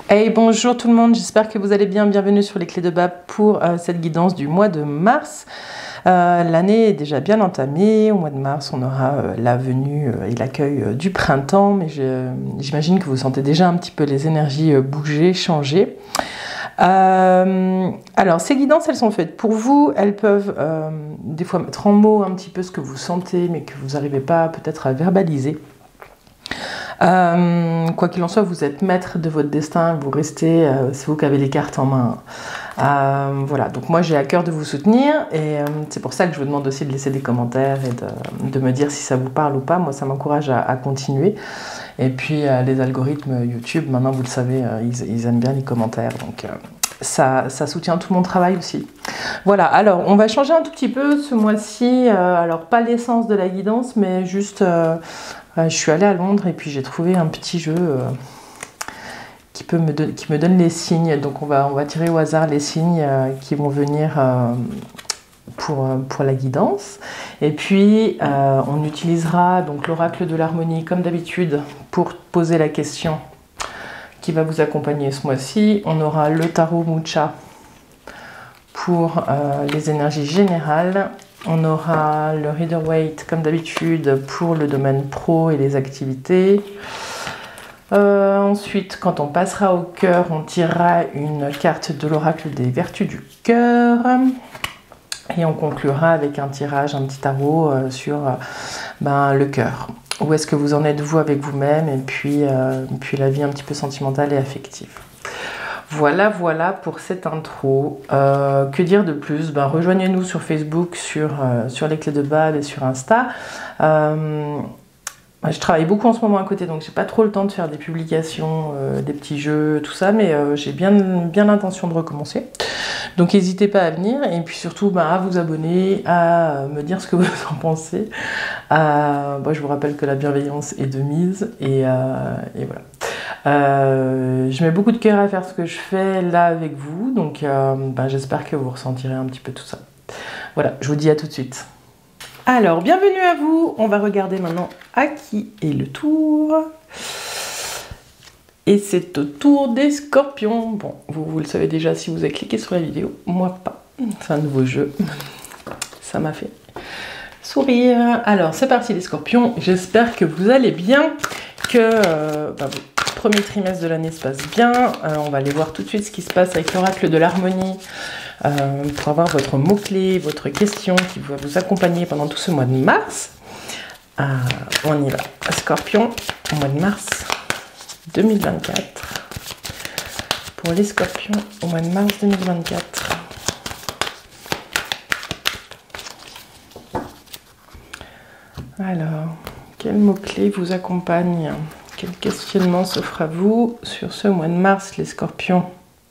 Hey, bonjour tout le monde, j'espère que vous allez bien. Bienvenue sur les clés de Bab pour cette guidance du mois de mars. L'année est déjà bien entamée. Au mois de mars, on aura la venue et l'accueil du printemps, mais j'imagine que vous sentez déjà un petit peu les énergies bouger, changer. Alors, ces guidances, elles sont faites pour vous. Elles peuvent des fois mettre en mots un petit peu ce que vous sentez, mais que vous n'arrivez pas peut-être à verbaliser. Quoi qu'il en soit, vous êtes maître de votre destin, vous restez, c'est vous qui avez les cartes en main. Voilà, donc moi j'ai à cœur de vous soutenir et c'est pour ça que je vous demande aussi de laisser des commentaires et de me dire si ça vous parle ou pas. Moi ça m'encourage à continuer. Et puis les algorithmes YouTube, maintenant vous le savez, ils aiment bien les commentaires, donc ça soutient tout mon travail aussi. Voilà, alors on va changer un tout petit peu ce mois-ci, alors pas l'essence de la guidance, mais juste... je suis allée à Londres et puis j'ai trouvé un petit jeu qui me donne les signes. Donc on va tirer au hasard les signes qui vont venir pour la guidance. Et puis on utilisera donc l'oracle de l'harmonie comme d'habitude pour poser la question qui va vous accompagner ce mois-ci. On aura le tarot Mucha pour les énergies générales. On aura le Rider-Waite comme d'habitude pour le domaine pro et les activités. Ensuite, quand on passera au cœur, on tirera une carte de l'oracle des vertus du cœur. Et on conclura avec un tirage, un petit tarot sur le cœur. Où est-ce que vous en êtes vous avec vous-même et puis la vie un petit peu sentimentale et affective. Voilà pour cette intro. Que dire de plus? Rejoignez-nous sur Facebook, sur les clés de Bab et sur Insta. Je travaille beaucoup en ce moment à côté, donc j'ai pas trop le temps de faire des publications, des petits jeux, tout ça, mais j'ai bien l'intention de recommencer. Donc n'hésitez pas à venir et puis surtout à vous abonner, à me dire ce que vous en pensez. Je vous rappelle que la bienveillance est de mise et voilà. Je mets beaucoup de cœur à faire ce que je fais là avec vous, donc j'espère que vous ressentirez un petit peu tout ça. Voilà, je vous dis à tout de suite. Alors, bienvenue à vous. On va regarder maintenant à qui est le tour. Et c'est au tour des scorpions. Bon, vous le savez déjà si vous avez cliqué sur la vidéo. Moi pas. C'est un nouveau jeu. Ça m'a fait sourire. Alors, c'est parti les scorpions. J'espère que vous allez bien. Que le premier trimestre de l'année se passe bien. On va aller voir tout de suite ce qui se passe avec l'oracle de l'harmonie. Pour avoir votre mot-clé, votre question qui va vous accompagner pendant tout ce mois de mars. On y va. Scorpion, au mois de mars 2024. Pour les scorpions, au mois de mars 2024. Alors, quel mot-clé vous accompagne? Quel questionnement s'offre à vous sur ce mois de mars, les scorpions?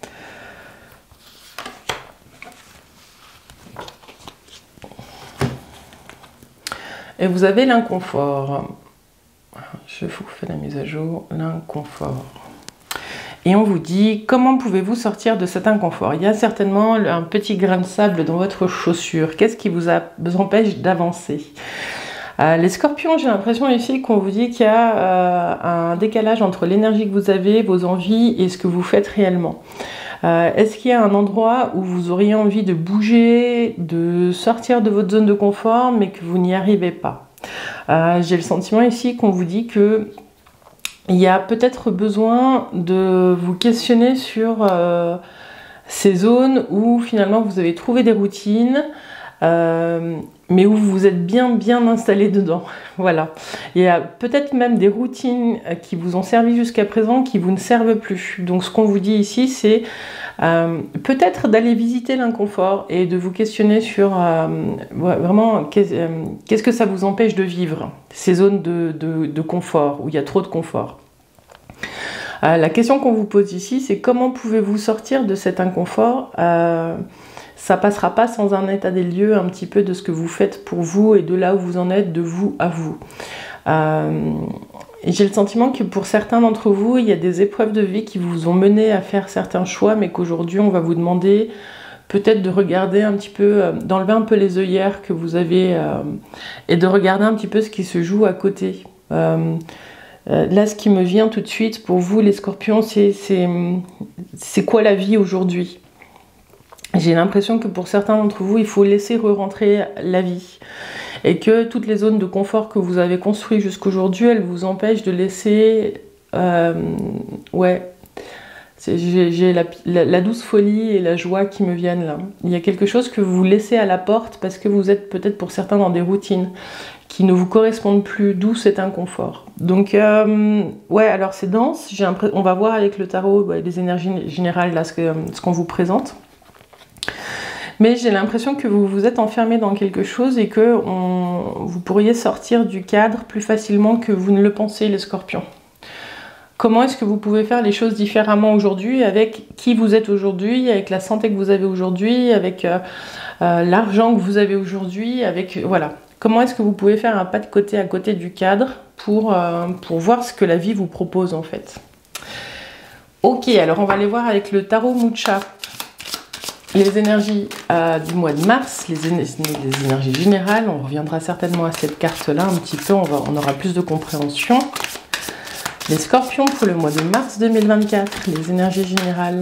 Et vous avez l'inconfort. Je vous fais la mise à jour. L'inconfort. Et on vous dit, comment pouvez-vous sortir de cet inconfort? Il y a certainement un petit grain de sable dans votre chaussure. Qu'est-ce qui vous empêche d'avancer? Les scorpions, j'ai l'impression ici qu'on vous dit qu'il y a un décalage entre l'énergie que vous avez, vos envies et ce que vous faites réellement. Est-ce qu'il y a un endroit où vous auriez envie de bouger, de sortir de votre zone de confort, mais que vous n'y arrivez pas? J'ai le sentiment ici qu'on vous dit que il y a peut-être besoin de vous questionner sur ces zones où finalement vous avez trouvé des routines, mais où vous êtes bien installé dedans. Voilà. Il y a peut-être même des routines qui vous ont servi jusqu'à présent qui vous ne servent plus. Donc ce qu'on vous dit ici, c'est peut-être d'aller visiter l'inconfort et de vous questionner sur vraiment qu'est-ce que ça vous empêche de vivre, ces zones de confort, où il y a trop de confort. La question qu'on vous pose ici, c'est comment pouvez-vous sortir de cet inconfort? Ça passera pas sans un état des lieux un petit peu de ce que vous faites pour vous et de là où vous en êtes, de vous à vous. Et j'ai le sentiment que pour certains d'entre vous, il y a des épreuves de vie qui vous ont mené à faire certains choix, mais qu'aujourd'hui on va vous demander peut-être de regarder un petit peu, d'enlever un peu les œillères que vous avez et de regarder un petit peu ce qui se joue à côté. Là, ce qui me vient tout de suite pour vous, les scorpions, c'est quoi la vie aujourd'hui? J'ai l'impression que pour certains d'entre vous, il faut laisser re-rentrer la vie. Et que toutes les zones de confort que vous avez construites jusqu'aujourd'hui, elles vous empêchent de laisser... ouais, j'ai la douce folie et la joie qui me viennent là. Il y a quelque chose que vous laissez à la porte parce que vous êtes peut-être pour certains dans des routines qui ne vous correspondent plus, d'où cet inconfort. Donc, ouais, alors c'est dense. On va voir avec le tarot les énergies générales, là, ce qu'on vous présente. Mais j'ai l'impression que vous vous êtes enfermé dans quelque chose et que vous pourriez sortir du cadre plus facilement que vous ne le pensez, les scorpions. Comment est-ce que vous pouvez faire les choses différemment aujourd'hui, avec qui vous êtes aujourd'hui, avec la santé que vous avez aujourd'hui, avec l'argent que vous avez aujourd'hui, avec... Voilà. Comment est-ce que vous pouvez faire un pas de côté à côté du cadre pour voir ce que la vie vous propose en fait. Ok, alors on va aller voir avec le tarot Mucha. Les énergies du mois de mars, les énergies générales, on reviendra certainement à cette carte-là un petit peu, on aura plus de compréhension. Les scorpions pour le mois de mars 2024, les énergies générales.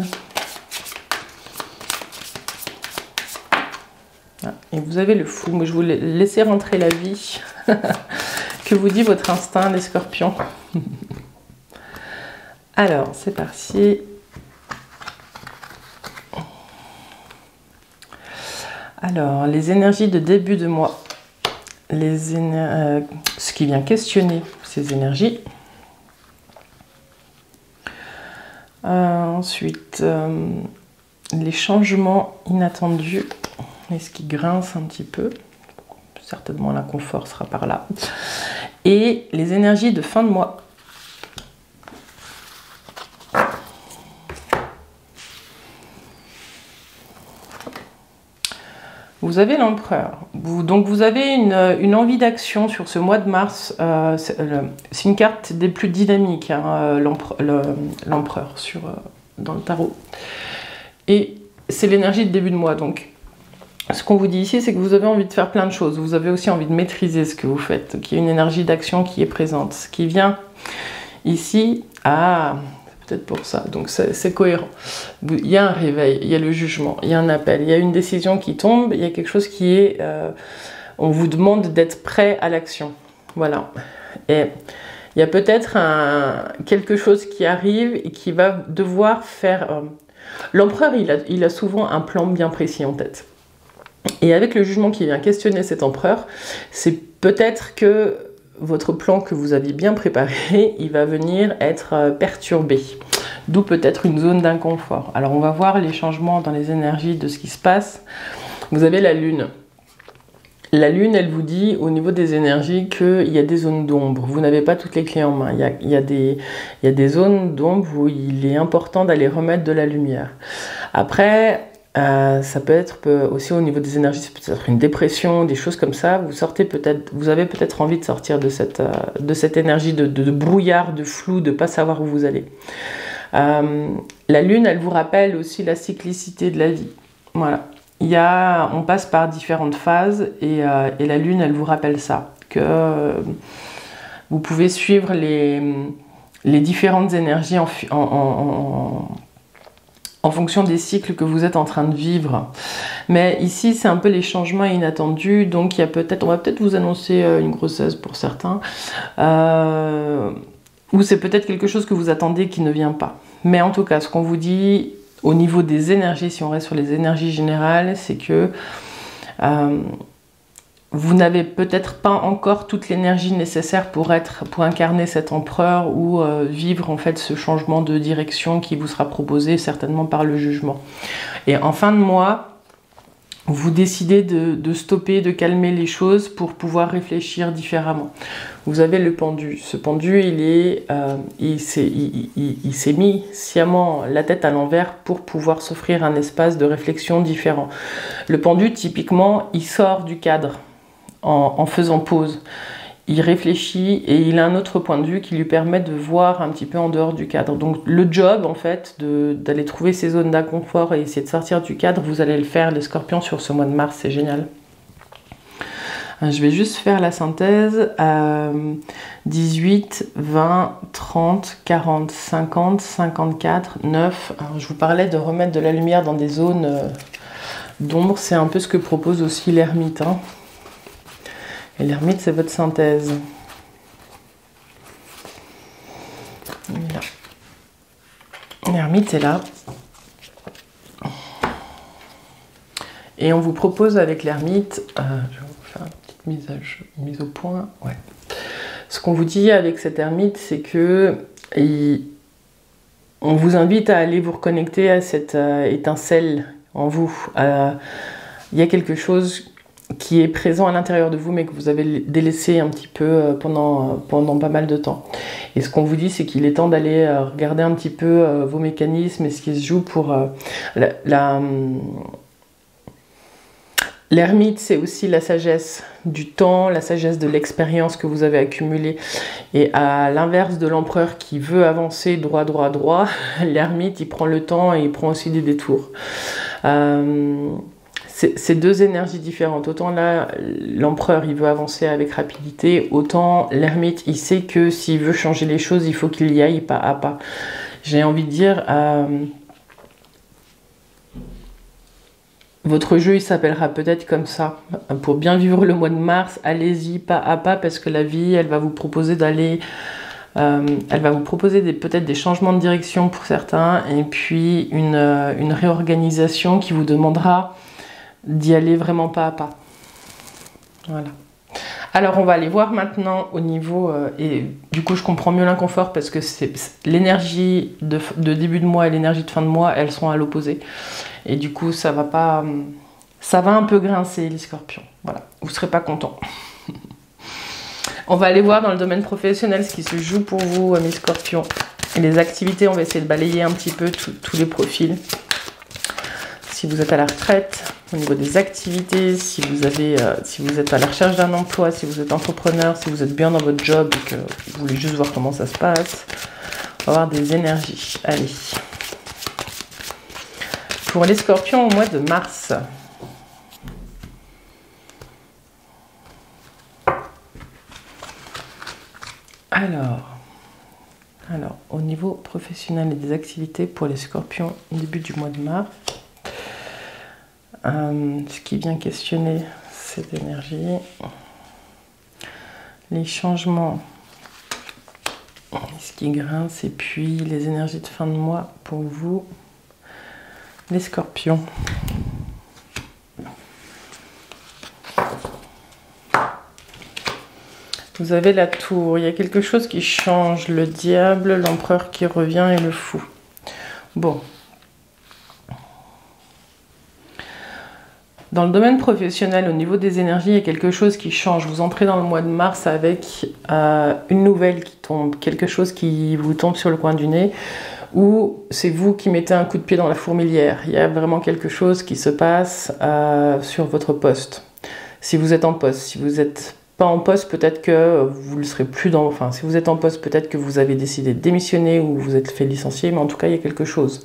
Ah, et vous avez le fou, mais je voulais laisser rentrer la vie. Que vous dit votre instinct, les scorpions? Alors, c'est parti. Alors, les énergies de début de mois. Ce qui vient questionner ces énergies. Ensuite, les changements inattendus. Et ce qui grince un petit peu. Certainement l'inconfort sera par là. Et les énergies de fin de mois. Vous avez l'empereur. Donc vous avez une envie d'action sur ce mois de mars. C'est une carte des plus dynamiques, hein, l'empereur dans le tarot. Et c'est l'énergie de début de mois. Donc ce qu'on vous dit ici, c'est que vous avez envie de faire plein de choses. Vous avez aussi envie de maîtriser ce que vous faites. Donc il y a une énergie d'action qui est présente. Ce qui vient ici, peut-être pour ça, donc c'est cohérent. Il y a un réveil, il y a le jugement, il y a un appel, il y a une décision qui tombe, il y a quelque chose qui est... on vous demande d'être prêt à l'action. Voilà. Et il y a peut-être quelque chose qui arrive et qui va devoir faire... L'empereur, il a souvent un plan bien précis en tête. Et avec le jugement qui vient questionner cet empereur, c'est peut-être que votre plan que vous aviez bien préparé, il va venir être perturbé. D'où peut-être une zone d'inconfort. Alors on va voir les changements dans les énergies de ce qui se passe. Vous avez la lune. La lune, elle vous dit au niveau des énergies qu'il y a des zones d'ombre. Vous n'avez pas toutes les clés en main. Il y a des zones d'ombre où il est important d'aller remettre de la lumière. Après... ça peut être aussi au niveau des énergies, c'est peut-être une dépression, des choses comme ça. Vous avez peut-être envie de sortir de cette énergie de brouillard, de flou, de ne pas savoir où vous allez. La lune, elle vous rappelle aussi la cyclicité de la vie. Voilà. On passe par différentes phases et la lune, elle vous rappelle ça. Que vous pouvez suivre les différentes énergies en fonction des cycles que vous êtes en train de vivre. Mais ici, c'est un peu les changements inattendus, donc on va peut-être vous annoncer une grossesse pour certains, ou c'est peut-être quelque chose que vous attendez qui ne vient pas. Mais en tout cas, ce qu'on vous dit au niveau des énergies, si on reste sur les énergies générales, c'est que vous n'avez peut-être pas encore toute l'énergie nécessaire pour incarner cet empereur ou vivre en fait ce changement de direction qui vous sera proposé certainement par le jugement. Et en fin de mois, vous décidez de stopper, de calmer les choses pour pouvoir réfléchir différemment. Vous avez le pendu. Ce pendu, il s'est mis sciemment la tête à l'envers pour pouvoir s'offrir un espace de réflexion différent. Le pendu, typiquement, il sort du cadre. En faisant pause. Il réfléchit et il a un autre point de vue qui lui permet de voir un petit peu en dehors du cadre. Donc le job en fait d'aller trouver ces zones d'inconfort et essayer de sortir du cadre, vous allez le faire les scorpions sur ce mois de mars, c'est génial. Je vais juste faire la synthèse. 18, 20, 30, 40, 50, 54, 9. Alors, je vous parlais de remettre de la lumière dans des zones d'ombre. C'est un peu ce que propose aussi l'ermite. Hein. Et l'ermite, c'est votre synthèse. L'ermite est là. Et on vous propose avec l'ermite, je vais vous faire une petite mise au point. Ouais. Ce qu'on vous dit avec cette ermite, c'est que on vous invite à aller vous reconnecter à cette étincelle en vous. Il y a quelque chose qui est présent à l'intérieur de vous, mais que vous avez délaissé un petit peu pendant pas mal de temps. Et ce qu'on vous dit, c'est qu'il est temps d'aller regarder un petit peu vos mécanismes et ce qui se joue pour l'ermite, c'est aussi la sagesse du temps, la sagesse de l'expérience que vous avez accumulée. Et à l'inverse de l'empereur qui veut avancer droit, l'ermite, il prend le temps et il prend aussi des détours. C'est deux énergies différentes. Autant là, l'empereur, il veut avancer avec rapidité, autant l'ermite, il sait que s'il veut changer les choses, il faut qu'il y aille pas à pas. J'ai envie de dire... votre jeu, il s'appellera peut-être comme ça. Pour bien vivre le mois de mars, allez-y pas à pas, parce que la vie, elle va vous proposer d'aller... elle va vous proposer peut-être des changements de direction pour certains, et puis une réorganisation qui vous demandera d'y aller vraiment pas à pas. Voilà. Alors, on va aller voir maintenant au niveau... et du coup, je comprends mieux l'inconfort, parce que c'est l'énergie de début de mois et l'énergie de fin de mois, elles sont à l'opposé. Et du coup, ça va pas... ça va un peu grincer, les scorpions. Voilà, vous ne serez pas contents. On va aller voir dans le domaine professionnel ce qui se joue pour vous, mes scorpions. Et les activités, on va essayer de balayer un petit peu tous les profils. Si vous êtes à la retraite, au niveau des activités, si vous êtes à la recherche d'un emploi, si vous êtes entrepreneur, si vous êtes bien dans votre job et que vous voulez juste voir comment ça se passe, on va avoir des énergies. Allez. Pour les scorpions au mois de mars. Alors, au niveau professionnel et des activités pour les scorpions au début du mois de mars, ce qui vient questionner cette énergie, les changements, ce qui grince, et puis les énergies de fin de mois pour vous, les scorpions. Vous avez la tour, il y a quelque chose qui change, le diable, l'empereur qui revient et le fou. Bon. Dans le domaine professionnel, au niveau des énergies, il y a quelque chose qui change. Vous entrez dans le mois de mars avec une nouvelle qui tombe, quelque chose qui vous tombe sur le coin du nez, ou c'est vous qui mettez un coup de pied dans la fourmilière. Il y a vraiment quelque chose qui se passe sur votre poste. Si vous êtes en poste, si vous n'êtes pas en poste, peut-être que vous ne le serez plus dans... Enfin, si vous êtes en poste, peut-être que vous avez décidé de démissionner ou vous êtes fait licencier, mais en tout cas, il y a quelque chose.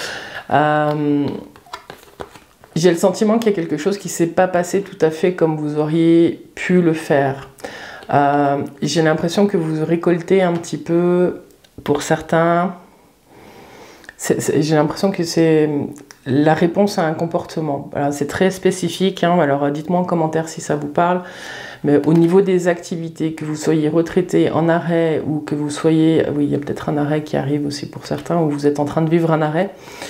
J'ai le sentiment qu'il y a quelque chose qui ne s'est pas passé tout à fait comme vous auriez pu le faire. J'ai l'impression que vous récoltez un petit peu, pour certains... J'ai l'impression que c'est la réponse à un comportement. C'est très spécifique, hein, alors dites-moi en commentaire si ça vous parle. Mais au niveau des activités, que vous soyez retraité, en arrêt, ou que vous soyez... Oui, il y a peut-être un arrêt qui arrive aussi pour certains, ou vous êtes en train de vivre un arrêt.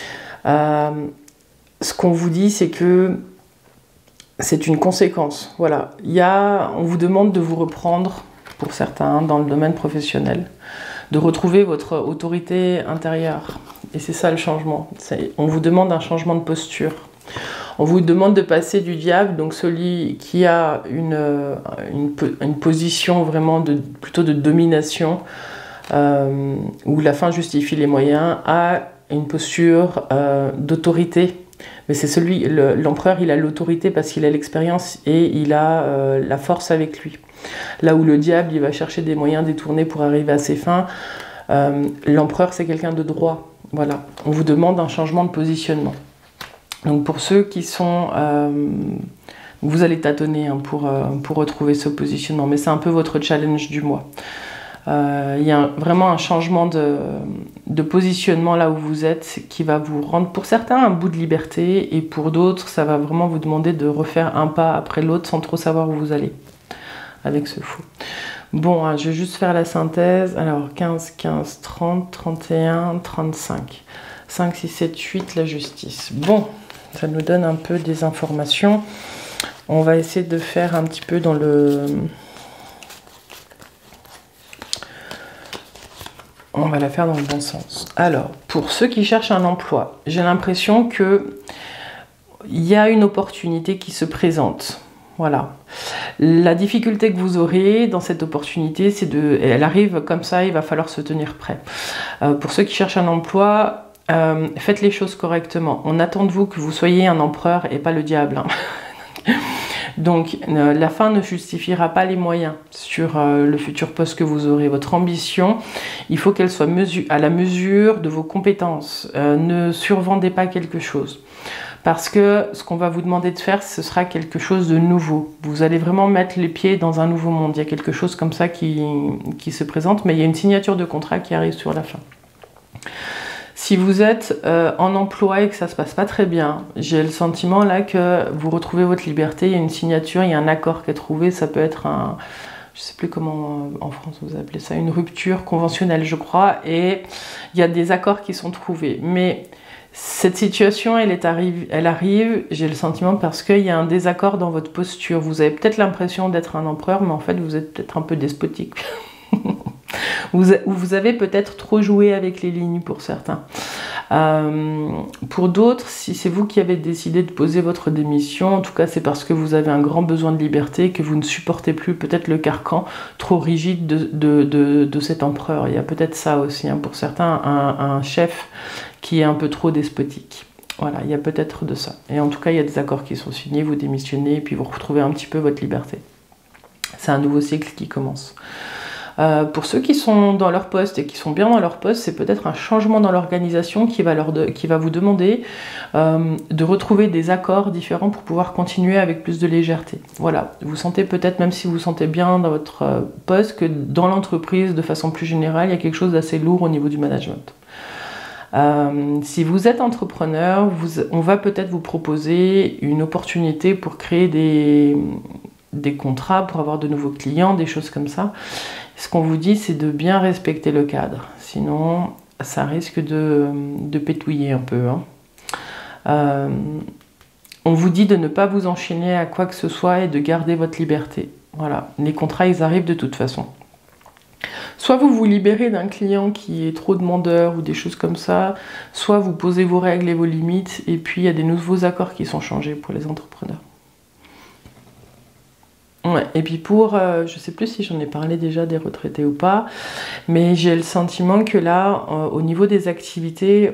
Ce qu'on vous dit, c'est que c'est une conséquence. Voilà. On vous demande de vous reprendre, pour certains, dans le domaine professionnel, de retrouver votre autorité intérieure. Et c'est ça le changement. On vous demande un changement de posture. On vous demande de passer du diable, donc celui qui a une position vraiment plutôt de domination, où la fin justifie les moyens, à une posture d'autorité. Mais c'est l'empereur, il a l'autorité parce qu'il a l'expérience et il a la force avec lui. Là où le diable, il va chercher des moyens détournés pour arriver à ses fins, l'empereur, c'est quelqu'un de droit. Voilà. On vous demande un changement de positionnement. Donc pour ceux qui sont Vous allez tâtonner hein, pour retrouver ce positionnement, mais c'est un peu votre challenge du mois. Il y a vraiment un changement de positionnement là où vous êtes qui va vous rendre pour certains un bout de liberté et pour d'autres ça va vraiment vous demander de refaire un pas après l'autre sans trop savoir où vous allez avec ce fou. Bon, hein, je vais juste faire la synthèse. Alors 15, 15, 30, 31, 35, 5, 6, 7, 8, la justice. Bon, ça nous donne un peu des informations. On va essayer de faire un petit peu dans le... On va la faire dans le bon sens. Alors, pour ceux qui cherchent un emploi, j'ai l'impression que il y a une opportunité qui se présente. Voilà. La difficulté que vous aurez dans cette opportunité, c'est de... Elle arrive comme ça, il va falloir se tenir prêt. Pour ceux qui cherchent un emploi, faites les choses correctement. On attend de vous que vous soyez un empereur et pas le diable. Hein. Donc, la fin ne justifiera pas les moyens sur le futur poste que vous aurez. Votre ambition, il faut qu'elle soit à la mesure de vos compétences. Ne survendez pas quelque chose. Parce que ce qu'on va vous demander de faire, ce sera quelque chose de nouveau. Vous allez vraiment mettre les pieds dans un nouveau monde. Il y a quelque chose comme ça qui se présente, mais il y a une signature de contrat qui arrive sur la fin. Si vous êtes en emploi et que ça se passe pas très bien, j'ai le sentiment là que vous retrouvez votre liberté, il y a une signature, il y a un accord qui est trouvé, ça peut être un... Je sais plus comment en France vous appelez ça, une rupture conventionnelle je crois, et il y a des accords qui sont trouvés. Mais cette situation, elle arrive, j'ai le sentiment parce qu'il y a un désaccord dans votre posture. Vous avez peut-être l'impression d'être un empereur, mais en fait vous êtes peut-être un peu despotique. Vous avez peut-être trop joué avec les lignes pour certains. Pour d'autres, si c'est vous qui avez décidé de poser votre démission, en tout cas c'est parce que vous avez un grand besoin de liberté, que vous ne supportez plus peut-être le carcan trop rigide de cet empereur. Il y a peut-être ça aussi, hein, pour certains, un chef qui est un peu trop despotique. Voilà, il y a peut-être de ça. Et en tout cas, il y a des accords qui sont signés, vous démissionnez et puis vous retrouvez un petit peu votre liberté. C'est un nouveau cycle qui commence. Pour ceux qui sont dans leur poste et qui sont bien dans leur poste, c'est peut-être un changement dans l'organisation qui va vous demander de retrouver des accords différents pour pouvoir continuer avec plus de légèreté. Voilà, vous sentez peut-être, même si vous vous sentez bien dans votre poste, que dans l'entreprise, de façon plus générale, il y a quelque chose d'assez lourd au niveau du management. Si vous êtes entrepreneur, on va peut-être vous proposer une opportunité pour créer des contrats, pour avoir de nouveaux clients, des choses comme ça. Ce qu'on vous dit, c'est de bien respecter le cadre. Sinon, ça risque de pétouiller un peu. Hein. On vous dit de ne pas vous enchaîner à quoi que ce soit et de garder votre liberté. Voilà, les contrats, ils arrivent de toute façon. Soit vous vous libérez d'un client qui est trop demandeur ou des choses comme ça, soit vous posez vos règles et vos limites, et puis il y a des nouveaux accords qui sont changés pour les entrepreneurs. Ouais, et puis je sais plus si j'en ai parlé déjà des retraités ou pas, mais j'ai le sentiment que là, au niveau des activités,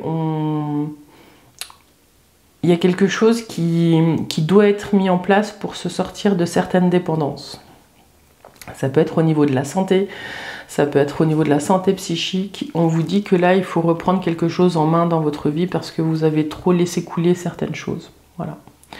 il y a quelque chose qui doit être mis en place pour se sortir de certaines dépendances. Ça peut être au niveau de la santé, ça peut être au niveau de la santé psychique. On vous dit que là, il faut reprendre quelque chose en main dans votre vie parce que vous avez trop laissé couler certaines choses. Voilà.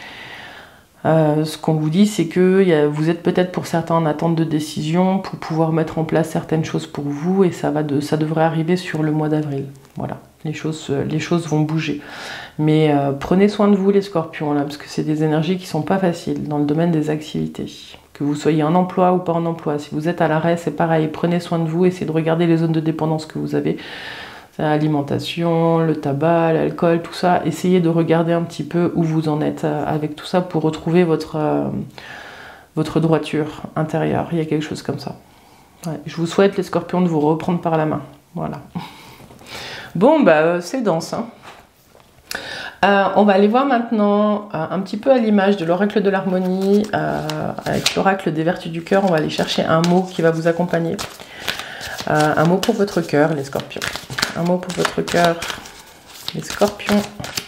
Ce qu'on vous dit, c'est que vous êtes peut-être pour certains en attente de décision pour pouvoir mettre en place certaines choses pour vous et ça devrait arriver sur le mois d'avril. Voilà, les choses vont bouger. Mais prenez soin de vous les scorpions, là, parce que c'est des énergies qui sont pas faciles dans le domaine des activités. Que vous soyez en emploi ou pas en emploi, si vous êtes à l'arrêt, c'est pareil, prenez soin de vous, essayez de regarder les zones de dépendance que vous avez. L'alimentation, le tabac, l'alcool, tout ça, essayez de regarder un petit peu où vous en êtes avec tout ça pour retrouver votre droiture intérieure. Il y a quelque chose comme ça. Ouais. Je vous souhaite, les scorpions, de vous reprendre par la main. Voilà. Bon, bah, c'est dense. Hein. On va aller voir maintenant un petit peu à l'image de l'oracle de l'harmonie, avec l'oracle des vertus du cœur. On va aller chercher un mot qui va vous accompagner. Un mot pour votre cœur, les scorpions. Un mot pour votre cœur, les scorpions,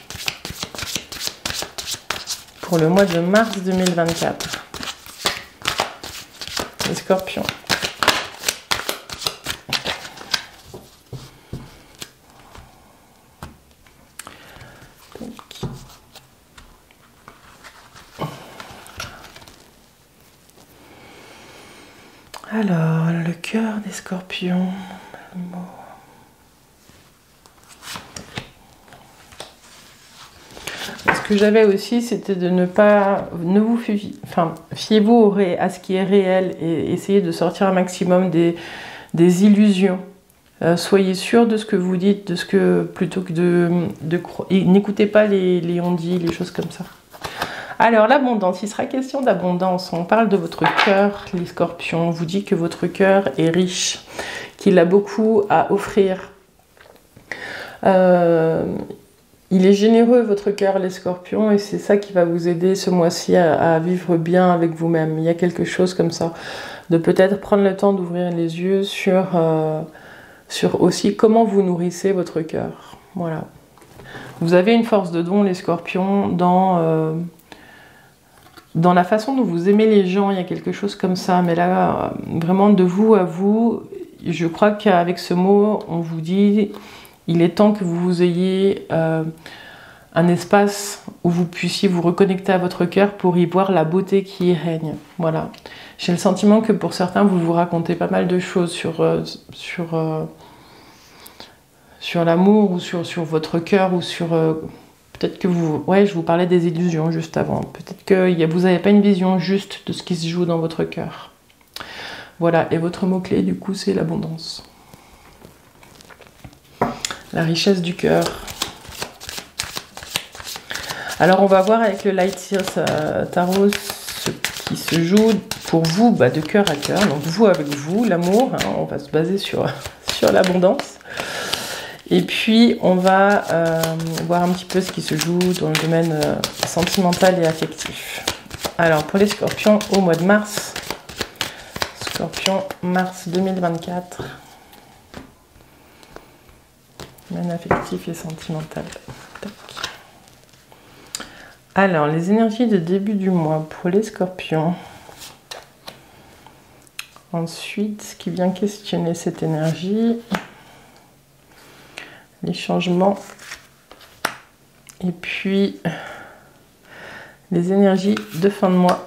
pour le mois de mars 2024. Les scorpions. Alors, le cœur des scorpions. Ce que j'avais aussi, c'était de ne vous fiez-vous à ce qui est réel et essayez de sortir un maximum des illusions. Soyez sûr de ce que vous dites, plutôt que n'écoutez pas les on-dit, les choses comme ça. Alors, l'abondance, il sera question d'abondance. On parle de votre cœur, les scorpions. On vous dit que votre cœur est riche, qu'il a beaucoup à offrir. Il est généreux, votre cœur, les scorpions, et c'est ça qui va vous aider ce mois-ci à vivre bien avec vous-même. Il y a quelque chose comme ça, de peut-être prendre le temps d'ouvrir les yeux sur aussi comment vous nourrissez votre cœur. Voilà. Vous avez une force de don, les scorpions, dans la façon dont vous aimez les gens, il y a quelque chose comme ça. Mais là, vraiment de vous à vous, je crois qu'avec ce mot, on vous dit, il est temps que vous ayez un espace où vous puissiez vous reconnecter à votre cœur pour y voir la beauté qui y règne. Voilà. J'ai le sentiment que pour certains, vous vous racontez pas mal de choses sur l'amour ou sur votre cœur ou sur... peut-être que je vous parlais des illusions juste avant. Peut-être que vous n'avez pas une vision juste de ce qui se joue dans votre cœur. Voilà, et votre mot-clé, du coup, c'est l'abondance. La richesse du cœur. Alors, on va voir avec le Light Years Tarot ce qui se joue pour vous de cœur à cœur. Donc, vous avec vous, l'amour. Hein, on va se baser sur l'abondance. Et puis, on va voir un petit peu ce qui se joue dans le domaine sentimental et affectif. Alors, pour les scorpions, au mois de mars, scorpion, mars 2024, domaine affectif et sentimental. Tac. Alors, les énergies de début du mois pour les scorpions. Ensuite, ce qui vient questionner cette énergie... les changements et puis les énergies de fin de mois.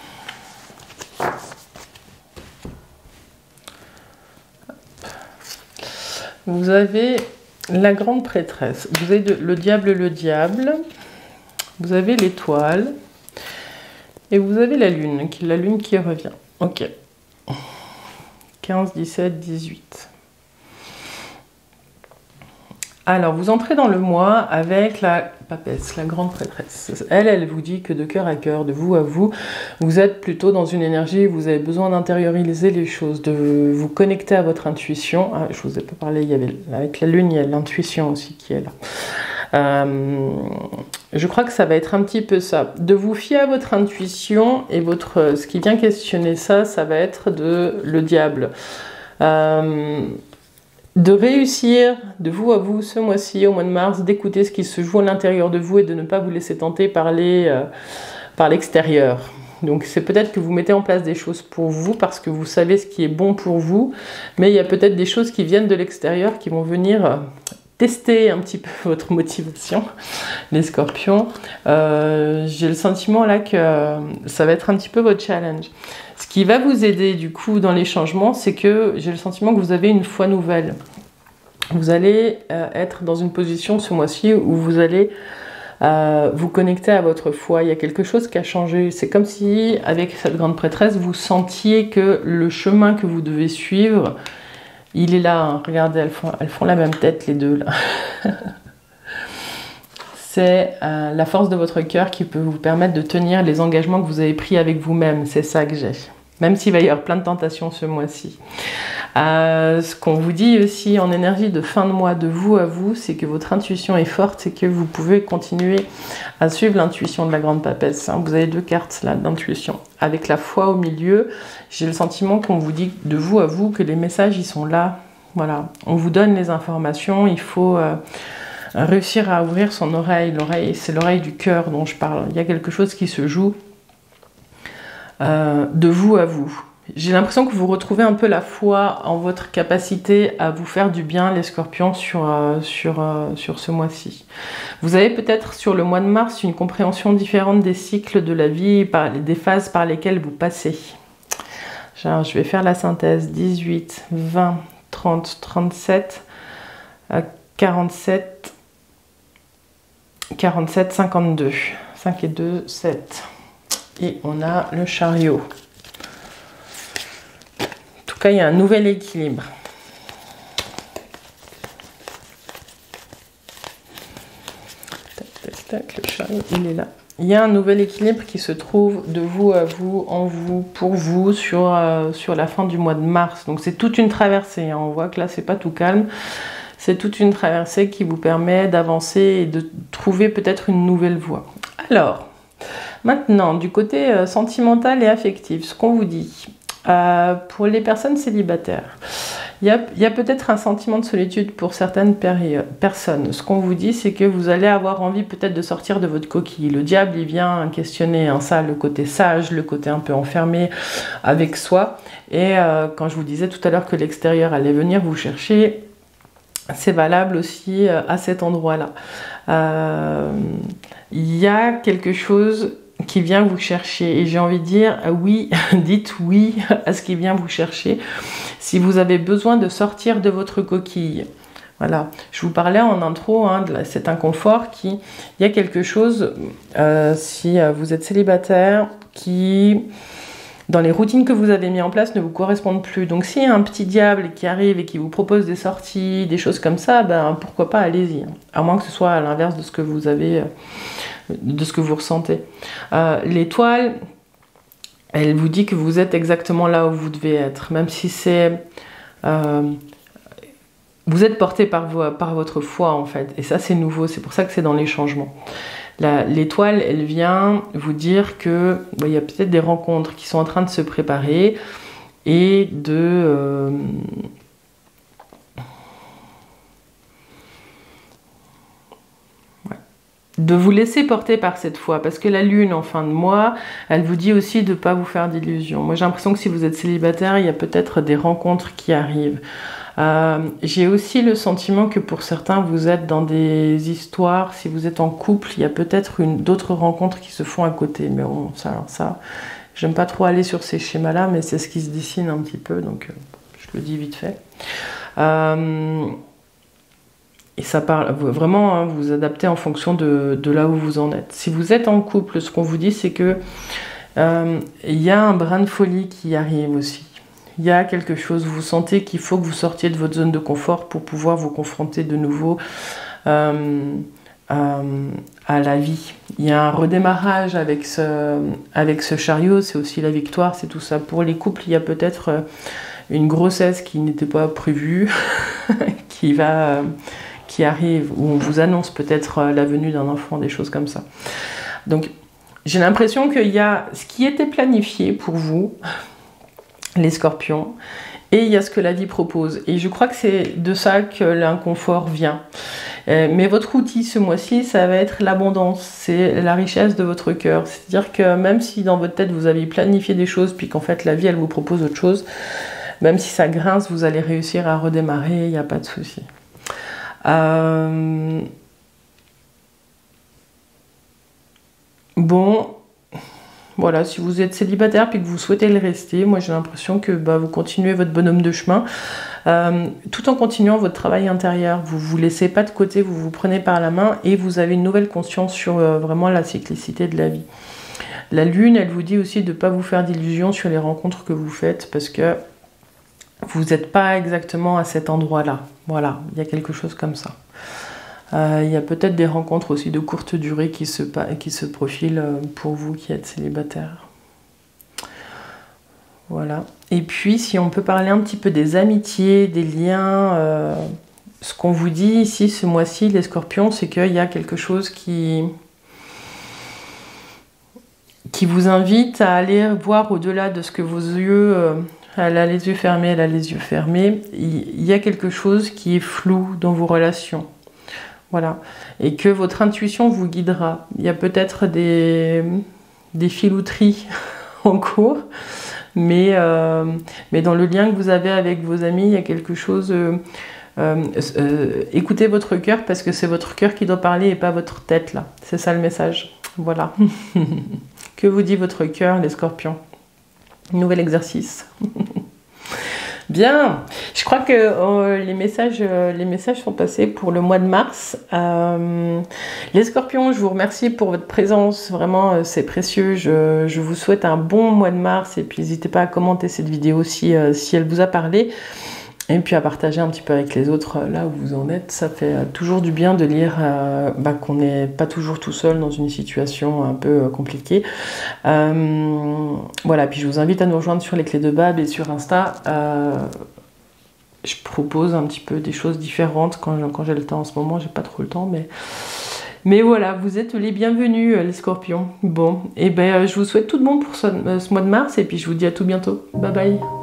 Vous avez la grande prêtresse, vous avez le diable, vous avez l'étoile et vous avez la lune qui revient. Ok. 15, 17, 18. Alors, vous entrez dans le mois avec la papesse, la grande prêtresse. Elle vous dit que de cœur à cœur, de vous à vous, vous êtes plutôt dans une énergie où vous avez besoin d'intérioriser les choses, de vous connecter à votre intuition. Ah, je ne vous ai pas parlé, avec la lune, il y a l'intuition aussi qui est là. Je crois que ça va être un petit peu ça. De vous fier à votre intuition et ce qui vient questionner ça va être le diable. De réussir, de vous à vous, ce mois-ci, au mois de mars, d'écouter ce qui se joue à l'intérieur de vous et de ne pas vous laisser tenter par l'extérieur. Donc c'est peut-être que vous mettez en place des choses pour vous parce que vous savez ce qui est bon pour vous, mais il y a peut-être des choses qui viennent de l'extérieur qui vont venir tester un petit peu votre motivation, les scorpions. J'ai le sentiment là que ça va être un petit peu votre challenge. Ce qui va vous aider du coup dans les changements, c'est que j'ai le sentiment que vous avez une foi nouvelle. Vous allez être dans une position ce mois-ci où vous allez vous connecter à votre foi. Il y a quelque chose qui a changé. C'est comme si, avec cette grande prêtresse, vous sentiez que le chemin que vous devez suivre, il est là. Hein. Regardez, elles font la même tête les deux là. C'est la force de votre cœur qui peut vous permettre de tenir les engagements que vous avez pris avec vous-même. C'est ça que j'ai. Même s'il va y avoir plein de tentations ce mois-ci. Ce qu'on vous dit aussi en énergie de fin de mois, de vous à vous, c'est que votre intuition est forte et que vous pouvez continuer à suivre l'intuition de la grande papesse. Vous avez deux cartes là d'intuition. Avec la foi au milieu, j'ai le sentiment qu'on vous dit de vous à vous que les messages, ils sont là. Voilà. On vous donne les informations, il faut... réussir à ouvrir son oreille. L'oreille, c'est l'oreille du cœur dont je parle. Il y a quelque chose qui se joue de vous à vous. J'ai l'impression que vous retrouvez un peu la foi en votre capacité à vous faire du bien, les scorpions, sur ce mois-ci. Vous avez peut-être sur le mois de mars une compréhension différente des cycles de la vie, des phases par lesquelles vous passez. Genre, je vais faire la synthèse. 18, 20, 30, 37, 47, 47, 52. 5 et 2, 7. Et on a le chariot. En tout cas, il y a un nouvel équilibre. Tac, tac, tac, le chariot, il est là. Il y a un nouvel équilibre qui se trouve de vous à vous, en vous, pour vous, sur la fin du mois de mars. Donc c'est toute une traversée, hein. On voit que là, c'est pas tout calme. C'est toute une traversée qui vous permet d'avancer et de trouver peut-être une nouvelle voie. Alors, maintenant, du côté sentimental et affectif, ce qu'on vous dit, pour les personnes célibataires, il y a peut-être un sentiment de solitude pour certaines personnes. Ce qu'on vous dit, c'est que vous allez avoir envie peut-être de sortir de votre coquille. Le diable, il vient questionner ça, le côté sage, le côté un peu enfermé avec soi. Et quand je vous disais tout à l'heure que l'extérieur allait venir vous chercher, c'est valable aussi à cet endroit-là. Il y a quelque chose qui vient vous chercher. Et j'ai envie de dire oui, dites oui à ce qui vient vous chercher. Si vous avez besoin de sortir de votre coquille. Voilà, je vous parlais en intro de cet inconfort il y a quelque chose, si vous êtes célibataire, qui, dans les routines que vous avez mis en place, ne vous correspondent plus. Donc s'il y a un petit diable qui arrive et qui vous propose des sorties, des choses comme ça, ben pourquoi pas, allez-y. À moins que ce soit à l'inverse de ce que vous avez, de ce que vous ressentez. L'étoile, elle vous dit que vous êtes exactement là où vous devez être, même si c'est... vous êtes porté par votre foi, en fait. Et ça, c'est nouveau. C'est pour ça que c'est dans les changements. L'étoile, elle vient vous dire que il y a peut-être des rencontres qui sont en train de se préparer et de vous laisser porter par cette foi, parce que la lune en fin de mois, elle vous dit aussi de ne pas vous faire d'illusions. Moi j'ai l'impression que si vous êtes célibataire, il y a peut-être des rencontres qui arrivent. J'ai aussi le sentiment que pour certains vous êtes dans des histoires, si vous êtes en couple, il y a peut-être d'autres rencontres qui se font à côté, mais bon, ça j'aime pas trop aller sur ces schémas là, mais c'est ce qui se dessine un petit peu, donc je le dis vite fait. Et ça parle vraiment, vous adaptez en fonction de là où vous en êtes. Si vous êtes en couple, ce qu'on vous dit, c'est que il y a un brin de folie qui arrive aussi. Il y a quelque chose, vous sentez qu'il faut que vous sortiez de votre zone de confort pour pouvoir vous confronter de nouveau à la vie. Il y a un redémarrage avec ce chariot, c'est aussi la victoire, c'est tout ça. Pour les couples, il y a peut-être une grossesse qui n'était pas prévue, qui arrive, où on vous annonce peut-être la venue d'un enfant, des choses comme ça. Donc, j'ai l'impression qu'il y a ce qui était planifié pour vous, les scorpions, et il y a ce que la vie propose. Et je crois que c'est de ça que l'inconfort vient. Mais votre outil ce mois-ci, ça va être l'abondance, c'est la richesse de votre cœur. C'est-à-dire que même si dans votre tête, vous avez planifié des choses, puis qu'en fait, la vie, elle vous propose autre chose, même si ça grince, vous allez réussir à redémarrer, il n'y a pas de souci. Bon, voilà, si vous êtes célibataire puis que vous souhaitez le rester, moi j'ai l'impression que vous continuez votre bonhomme de chemin tout en continuant votre travail intérieur. Vous ne vous laissez pas de côté, vous vous prenez par la main et vous avez une nouvelle conscience sur vraiment la cyclicité de la vie. La lune, elle vous dit aussi de ne pas vous faire d'illusions sur les rencontres que vous faites parce que vous n'êtes pas exactement à cet endroit-là. Voilà, il y a quelque chose comme ça. Il y a peut-être des rencontres aussi de courte durée qui se profilent pour vous qui êtes célibataire. Voilà. Et puis, si on peut parler un petit peu des amitiés, des liens, ce qu'on vous dit ici, ce mois-ci, les scorpions, c'est qu'il y a quelque chose qui vous invite à aller voir au-delà de ce que vos yeux... elle a les yeux fermés, elle a les yeux fermés. Il y a quelque chose qui est flou dans vos relations. Voilà. Et que votre intuition vous guidera. Il y a peut-être des filouteries en cours, mais dans le lien que vous avez avec vos amis, il y a quelque chose... écoutez votre cœur parce que c'est votre cœur qui doit parler et pas votre tête là. C'est ça le message. Voilà. Que vous dit votre cœur, les scorpions ? Nouvel exercice. Bien, je crois que les messages sont passés pour le mois de mars. Les scorpions, je vous remercie pour votre présence, vraiment c'est précieux. Je vous souhaite un bon mois de mars et puis n'hésitez pas à commenter cette vidéo si elle vous a parlé. Et puis à partager un petit peu avec les autres là où vous en êtes. Ça fait toujours du bien de lire qu'on n'est pas toujours tout seul dans une situation un peu compliquée. Voilà, puis je vous invite à nous rejoindre sur les clés de Bab et sur Insta. Je propose un petit peu des choses différentes quand j'ai le temps. En ce moment, j'ai pas trop le temps, mais voilà, vous êtes les bienvenus, les scorpions. Bon, et ben je vous souhaite tout de bon pour ce mois de mars et puis je vous dis à tout bientôt. Bye bye.